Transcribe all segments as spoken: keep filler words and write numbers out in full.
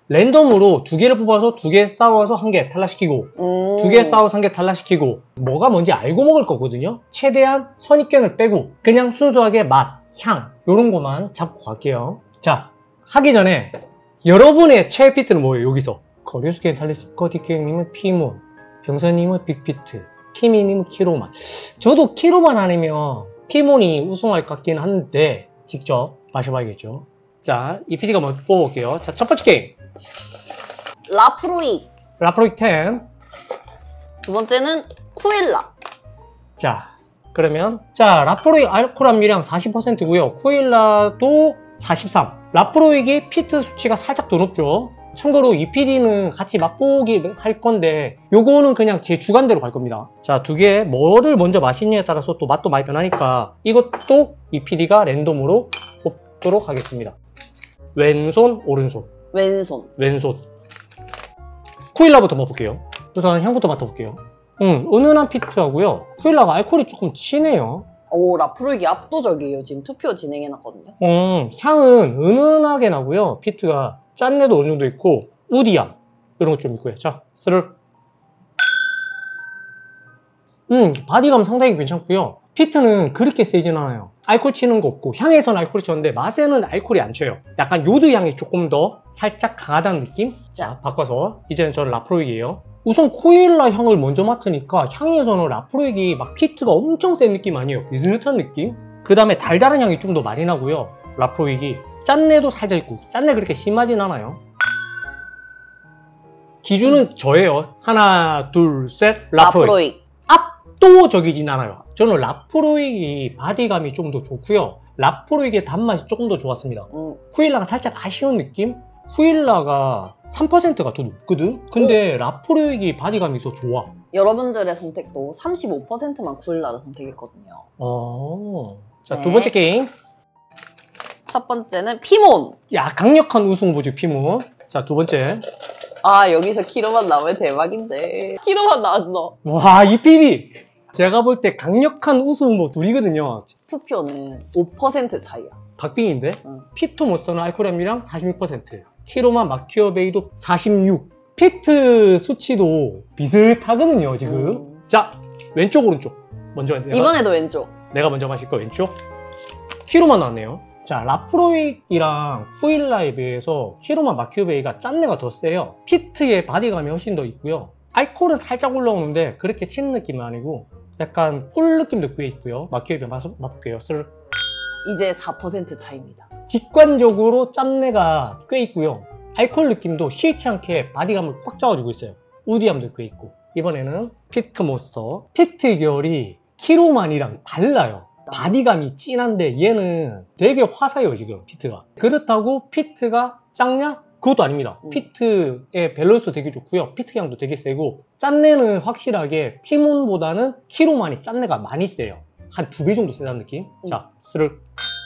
랜덤으로 두 개를 뽑아서 두 개 싸워서 한 개 탈락시키고 음. 두 개 싸워서 한 개 탈락시키고 뭐가 뭔지 알고 먹을 거거든요. 최대한 선입견을 빼고 그냥 순수하게 맛, 향 이런 것만 잡고 갈게요. 자, 하기 전에 여러분의 최애 피트는 뭐예요? 여기서 거리스케 탈리스 커디케님은 피몬, 병선님은 빅피트, 키미님은 키로만. 저도 키로만 아니면 피몬이 우승할 것 같긴 한데 직접 마셔봐야겠죠. 자, 이 피디가 먼저 뽑아볼게요. 자, 첫 번째 게임 라프로익. 라프로익 텐. 두 번째는 쿠일라. 자, 그러면 자 라프로익 알코올 함유량 사십 퍼센트고요. 쿠일라도 사십삼. 라프로익이 피트 수치가 살짝 더 높죠. 참고로 이 피디는 같이 맛보기 할 건데 요거는 그냥 제 주관대로 갈 겁니다. 자, 두 개 뭐를 먼저 마시느냐에 따라서 또 맛도 많이 변하니까 이것도 이 피디가 랜덤으로 뽑도록 하겠습니다. 왼손, 오른손. 왼손. 왼손. 쿠일라부터 먹어볼게요. 우선 향부터 맡아볼게요. 음, 은은한 피트하고요. 쿠일라가 알코올이 조금 진해요. 오, 라프로익이 압도적이에요. 지금 투표 진행해놨거든요. 음, 향은 은은하게 나고요. 피트가 짠내도 어느 정도 있고 우디향 이런 것 좀 있고요. 자, 스르륵. 음, 바디감 상당히 괜찮고요. 피트는 그렇게 세진 않아요. 알코올 치는 거 없고 향에서는 알코올이 쳤는데 맛에는 알코올이 안 쳐요. 약간 요드 향이 조금 더 살짝 강하다는 느낌? 자, 바꿔서 이제는 저는 라프로익이에요. 우선 쿠일라 향을 먼저 맡으니까 향에서는 라프로익이 막 피트가 엄청 센 느낌 아니에요. 비슷한 느낌? 그 다음에 달달한 향이 좀 더 많이 나고요. 라프로익이 짠내도 살짝 있고 짠내 그렇게 심하진 않아요. 기준은 저예요. 하나, 둘, 셋, 라프로익. 라프로익. 압도적이진 않아요. 저는 라프로익이 바디감이 좀 더 좋고요. 라프로익의 단맛이 조금 더 좋았습니다. 음. 쿠일라가 살짝 아쉬운 느낌? 쿠일라가 삼 퍼센트가 더 높거든? 근데 오. 라프로익이 바디감이 더 좋아. 여러분들의 선택도 삼십오 퍼센트만 쿠일라를 선택했거든요. 어. 자, 네. 두 번째 게임. 첫 번째는 피몬. 야, 강력한 우승 후보죠, 피몬. 자, 두 번째. 아, 여기서 키로만 나오면 대박인데. 키로만 나왔어. 와, 이 피디! 제가 볼 때 강력한 우승 후보 둘이거든요. 투표는 오 퍼센트 차이야. 박빙인데? 응. 피토모스는 알코올 함유량 사십육 퍼센트. 키로마 마키어베이도 사십육. 피트 수치도 비슷하거든요, 지금. 음. 자, 왼쪽, 오른쪽. 먼저 내가, 이번에도 왼쪽. 내가 먼저 마실 거 왼쪽. 키로마 나왔네요. 자, 라프로익이랑 쿠일라에 비해서 키로마 마키어베이가 짠내가 더 세요. 피트의 바디감이 훨씬 더 있고요. 알코올은 살짝 올라오는데 그렇게 치는 느낌은 아니고 약간 꿀 느낌도 꽤 있고요. 마키어베이 맛볼게요. 슬. 이제 사 퍼센트 차이입니다. 직관적으로 짠내가 꽤 있고요. 알코올 느낌도 시의치 않게 바디감을 꽉 잡아주고 있어요. 우디함도 꽤 있고. 이번에는 피트 몬스터. 피트 결이 키로만이랑 달라요. 바디감이 진한데 얘는 되게 화사해요, 지금 피트가. 그렇다고 피트가 작냐? 그것도 아닙니다. 음. 피트의 밸런스 되게 좋고요. 피트 향도 되게 세고 짠내는 확실하게 피몬보다는 키로만이 짠내가 많이 세요. 한 두 배 정도 세다는 느낌. 음. 자, 스르륵.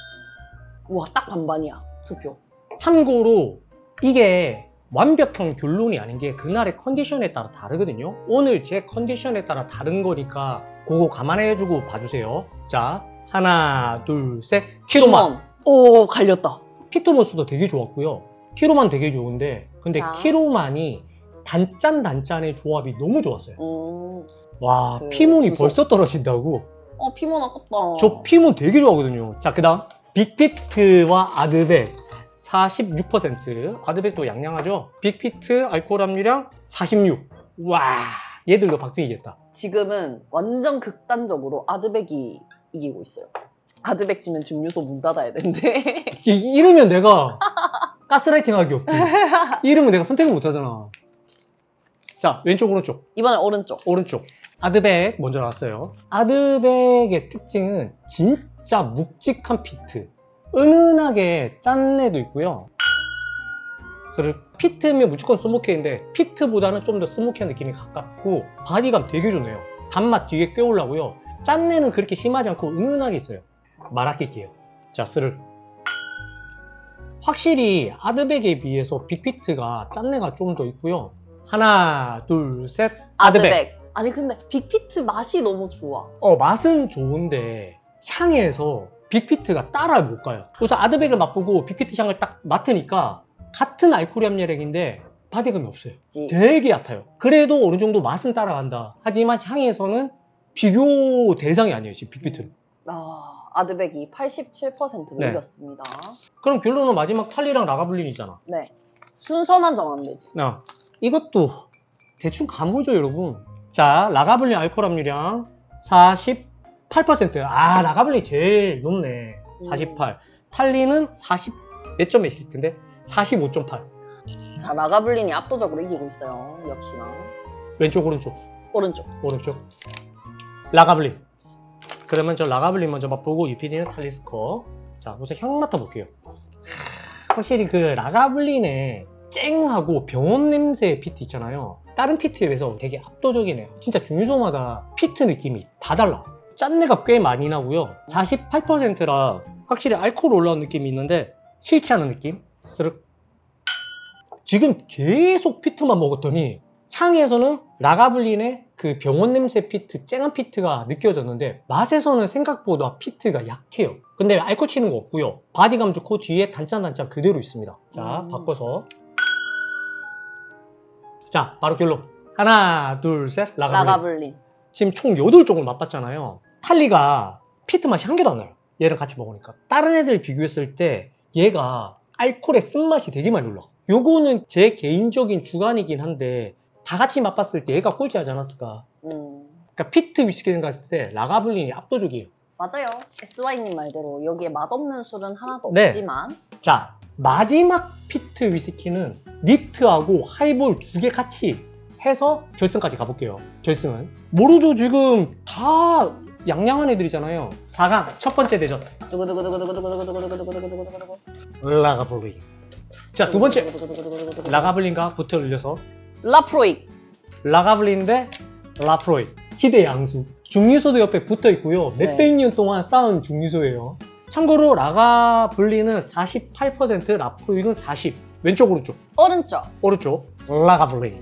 우와, 딱 반반이야, 투표. 참고로 이게 완벽한 결론이 아닌 게 그날의 컨디션에 따라 다르거든요. 오늘 제 컨디션에 따라 다른 거니까 그거 감안해주고 봐주세요. 자, 하나, 둘, 셋. 키로만. 오, 갈렸다. 피토모스도 되게 좋았고요. 키로만 되게 좋은데 근데 자. 키로만이 단짠 단짠의 조합이 너무 좋았어요. 음, 와, 그 피몬이 주소. 벌써 떨어진다고? 어, 피몬 아깝다. 저 피몬 되게 좋아하거든요. 자, 그 다음 빅피트와 아드백 사십육 퍼센트. 아드백도 양양하죠. 빅피트 알코올 함유량 사십육. 와, 얘들도 박빙이겠다. 지금은 완전 극단적으로 아드백이 이기고 있어요. 아드백 지면 증류소 문 닫아야 된대. 이, 이러면 내가 가스라이팅 하기 없지. 이러면 내가 선택을 못 하잖아. 자, 왼쪽 오른쪽. 이번엔 오른쪽. 오른쪽. 아드백 먼저 나왔어요. 아드백의 특징은 진짜 묵직한 피트. 은은하게 짠내도 있고요. 스르륵. 피트면 무조건 스모키인데 피트보다는 좀 더 스모키한 느낌이 가깝고 바디감 되게 좋네요. 단맛 뒤에 꽤 올라오고요. 짠내는 그렇게 심하지 않고 은은하게 있어요. 말 아낄게요. 자, 스르륵. 확실히 아드백에 비해서 빅피트가 짠내가 좀 더 있고요. 하나, 둘, 셋. 아드백. 아드백. 아니 근데 빅피트 맛이 너무 좋아. 어, 맛은 좋은데 향에서 빅피트가 따라 못 가요. 그래서 아드백을 맛보고 빅피트 향을 딱 맡으니까 같은 알코올 함유량인데 바디감이 없어요. 지. 되게 얕아요. 그래도 어느 정도 맛은 따라간다. 하지만 향에서는 비교 대상이 아니에요, 지금 빅비트는. 아, 아드백이 팔십칠 퍼센트로 네. 이겼습니다. 그럼 결론은 마지막 탈리랑 라가블린이잖아. 네. 순서만 정하면 되지. 아, 이것도 대충 감보죠, 여러분. 자, 라가블린 알코올 함유량 사십팔 퍼센트. 아, 라가블린 제일 높네. 사십팔. 탈리는 사십 몇 점 몇일 텐데? 사십오 점 팔. 자, 라가블린이 압도적으로 이기고 있어요. 역시나. 왼쪽, 오른쪽. 오른쪽. 오른쪽. 라가블린. 그러면 저 라가블린 먼저 맛보고 유피디는 탈리스커. 자, 우선 향 맡아볼게요. 확실히 그 라가블린의 쨍하고 병원 냄새 피트 있잖아요. 다른 피트에 비해서 되게 압도적이네요. 진짜 중류소마다 피트 느낌이 다 달라. 짠내가 꽤 많이 나고요. 사십팔 퍼센트라 확실히 알코올 올라온 느낌이 있는데 싫지 않은 느낌? 스륵. 지금 계속 피트만 먹었더니 향에서는 라가블린의 그 병원 냄새 피트, 쨍한 피트가 느껴졌는데 맛에서는 생각보다 피트가 약해요. 근데 알코올 치는 거 없고요. 바디감 좋고 뒤에 단짠단짠 그대로 있습니다. 자, 음. 바꿔서. 자, 바로 결론. 하나, 둘, 셋. 라가블린. 라가블린. 지금 총 여덟 종을 맛봤잖아요. 탈리가 피트 맛이 한 개도 안 나요. 얘를 같이 먹으니까. 다른 애들 비교했을 때 얘가 알코올의 쓴맛이 되게 많이 올라. 요거는 제 개인적인 주관이긴 한데 다 같이 맛봤을 때 얘가 꼴찌하지 않았을까. 음. 그러니까 피트 위스키 생각했을 때 라가블린이 압도적이에요. 맞아요. 에스와이님 말대로 여기에 맛없는 술은 하나도 네. 없지만 자, 마지막 피트 위스키는 니트하고 하이볼 두 개 같이 해서 결승까지 가볼게요. 결승은 모르죠. 지금 다 양양한 애들이잖아요. 사 강 첫 번째 대전 두구두구두구두구두구두구두구두구두구두구두구두구 라가블린. 자, 두 번째 라가블린과 붙어 올려서 라프로익. 라가블린 대 라프로이. 희대 양수. 중류소도 옆에 붙어 있고요. 몇백 네. 년 동안 쌓은 중류소예요. 참고로 라가블린은 사십팔 퍼센트, 라프로익은 사십. 왼쪽 오른쪽. 오른쪽. 오른쪽 라가블린.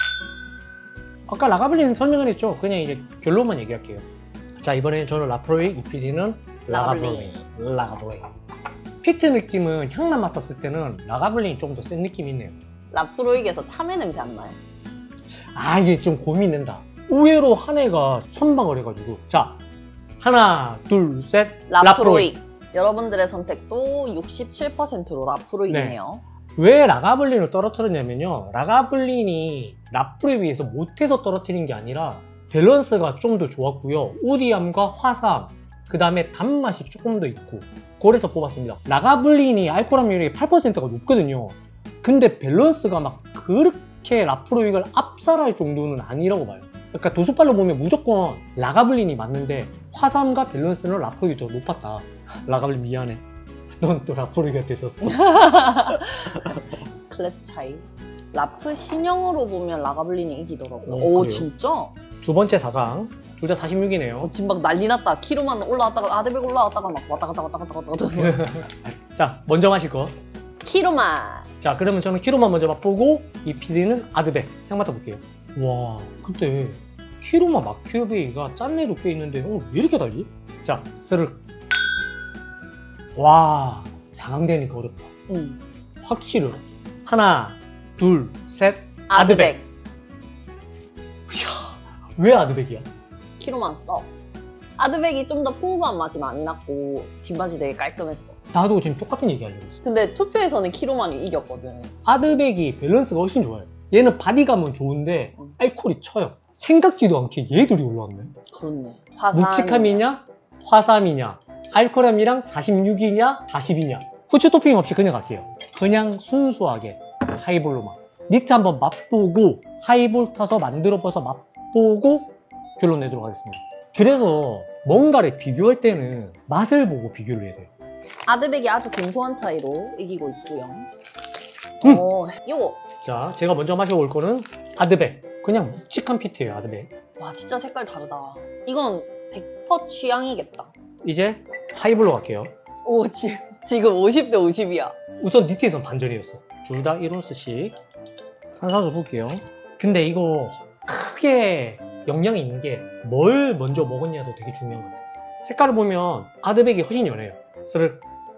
아까 라가블린 설명을 했죠. 그냥 이제 결론만 얘기할게요. 자, 이번에는 저는 라프로익, 유피디는 라가블린. 라가블린. 피트 느낌은 향만 맡았을 때는 라가블린이 좀 더 센 느낌이 있네요. 라프로익에서 참외 냄새 안 나요? 아, 이게 좀 고민된다. 의외로 한 해가 선방을 해가지고. 자, 하나, 둘, 셋. 라프로익. 여러분들의 선택도 육십칠 퍼센트로 라프로익이네요. 왜 라가블린을 떨어뜨렸냐면요. 라가블린이 라프로에 비해서 못해서 떨어뜨린 게 아니라 밸런스가 좀 더 좋았고요. 우디함과 화사함, 그 다음에 단맛이 조금 더 있고, 그래서 뽑았습니다. 라가블린이 알코올 함유량이 팔 퍼센트가 높거든요. 근데 밸런스가 막 그렇게 라프로익을 압살할 정도는 아니라고 봐요. 그러니까 도수빨로 보면 무조건 라가블린이 맞는데 화사함과 밸런스는 라프로익이 더 높았다. 라가블린 미안해. 넌 또 라프로익이 됐었어. 클래스 차이. 라프 신형으로 보면 라가블린이 이기더라고요. 오, 오, 그래요? 진짜? 두 번째 사 강. 둘 다 사십육이네요. 어, 지금 막 난리 났다. 키로만 올라왔다가 아드백 올라왔다가 막 왔다 갔다 왔다 갔다 왔다 갔다. 자, 먼저 마실 거. 키로만. 자, 그러면 저는 키로만 먼저 맛보고 이 피디는 아드백. 향 맡아볼게요. 와, 근데 키로만 마큐베이가 짠내도 꽤 있는데 어, 왜 이렇게 달지? 자, 스르륵. 와, 사 강 되니까 어렵다. 음. 확실히 어렵다. 하나, 둘, 셋. 아드백. 이야, 왜 아드백이야? 키로만 써. 아드백이 좀 더 풍부한 맛이 많이 났고 뒷맛이 되게 깔끔했어. 나도 지금 똑같은 얘기 하려고 했어. 근데 투표에서는 키로만이 이겼거든. 아드백이 밸런스가 훨씬 좋아요. 얘는 바디감은 좋은데 음. 알코올이 쳐요. 생각지도 않게 얘들이 올라왔네. 그렇네. 화산. 묵직함이냐 화삼이냐 알코올함이랑 사십육이냐 사십이냐. 후추 토핑 없이 그냥 갈게요. 그냥 순수하게 하이볼로만. 니트 한번 맛보고 하이볼 타서 만들어봐서 맛보고 결론 내도록 하겠습니다. 그래서 뭔가를 비교할 때는 맛을 보고 비교를 해야 돼요. 아드백이 아주 근소한 차이로 이기고 있고요. 음. 어, 요거. 자, 제가 먼저 마셔볼 거는 아드백. 그냥 묵직한 피트예요, 아드백. 와, 진짜 색깔 다르다. 이건 백 퍼센트 취향이겠다. 이제 하이볼로 갈게요. 오, 지, 지금 오십 대 오십이야. 우선 니트에선 반전이었어. 둘 다 일 온스씩 탄산수 볼게요. 근데 이거 크게 영향이 있는 게 뭘 먼저 먹었냐도 되게 중요한 것 같아요. 색깔을 보면 아드백이 훨씬 연해요. 스르륵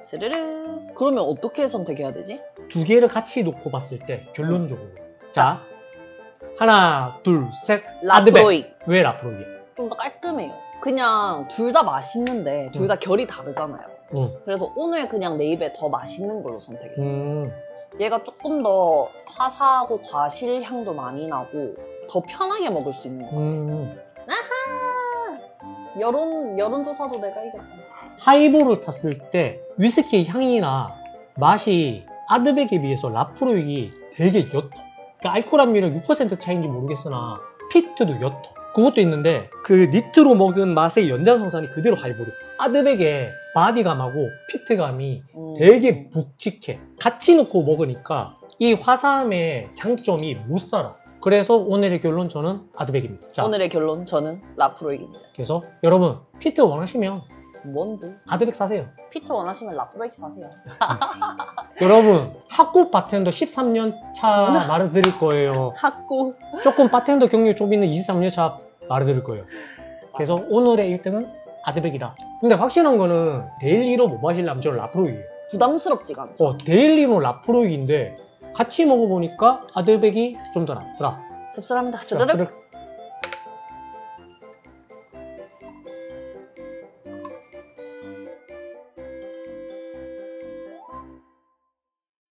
스르르. 그러면 어떻게 선택해야 되지? 두 개를 같이 놓고 봤을 때 결론적으로 자 하나 둘 셋 아드백. 라프로익. 왜 라프로이야? 좀 더 깔끔해요. 그냥 둘 다 맛있는데 둘 다 결이 다르잖아요. 응. 그래서 오늘 그냥 내 입에 더 맛있는 걸로 선택했어요. 음. 얘가 조금 더 화사하고 과실 향도 많이 나고 더 편하게 먹을 수 있는 거. 음. 아하! 여론, 여론조사도 내가 이겼다. 하이볼을 탔을 때 위스키 향이나 맛이 아드백에 비해서 라프로익이 되게 옅어. 그러니까 알코올 함유량 육 퍼센트 차이인지 모르겠으나 피트도 옅어. 그것도 있는데 그 니트로 먹은 맛의 연장성산이 그대로 하이볼이야. 아드백의 바디감하고 피트감이 음. 되게 묵직해. 같이 놓고 먹으니까 이 화사함의 장점이 못 살아. 그래서 오늘의 결론 저는 아드백입니다. 자, 오늘의 결론 저는 라프로익입니다. 그래서 여러분 피트 원하시면 뭔데? 아드백 사세요. 피트 원하시면 라프로익 사세요. 여러분 학고 바텐더 십삼 년 차 말을 드릴 거예요. 학고. 조금 바텐더 경력이 좀 있는 이십삼 년 차 말을 드릴 거예요. 그래서 오늘의 일 등은 아드백이다. 근데 확실한 거는 데일리로 못 마시려면 저는 라프로이에요. 부담스럽지가 않죠. 어, 데일리로 라프로이인데 같이 먹어보니까 아드백이 좀 더 낫더라. 씁쓸합니다. 자, 스르륵. 스르륵.